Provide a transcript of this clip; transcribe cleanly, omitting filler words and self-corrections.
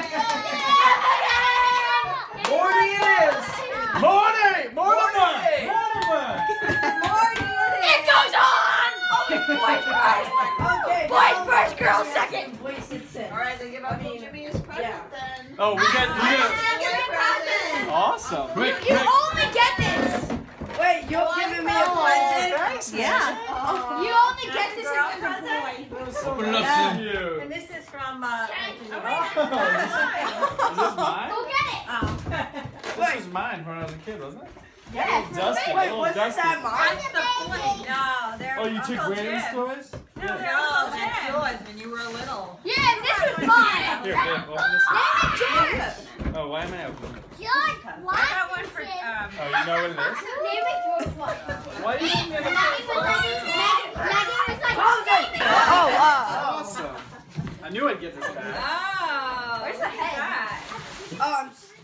Morty it is! Morty! Mortimer! It goes on! Boys first! Okay. Boys first, girls second! Alright, they give up Jimmy his present then. Oh, we got awesome. You only get this! Wait, you're giving me a present? Thanks, man. Yeah. You only get this if you're a boy. Open it up, Sid. And this is from, Is this mine? Go get it! This was mine when I was a kid, wasn't it? Yes. Dusty. Wait, wasn't that mine? That's the point. No, they're Oh, you took Uncle Brandon's Jim's. toys? No, they're Uncle Jim's toys when you were little. Yeah, this was mine! Here, babe, open this one. Damn it, George! Oh, why am I opening it? George, I why? got one for, Oh, you know what it is? Name it George one. Why you didn't get Maggie was like, Awesome. I knew I'd get this back. Oh. Where's the head? Oh,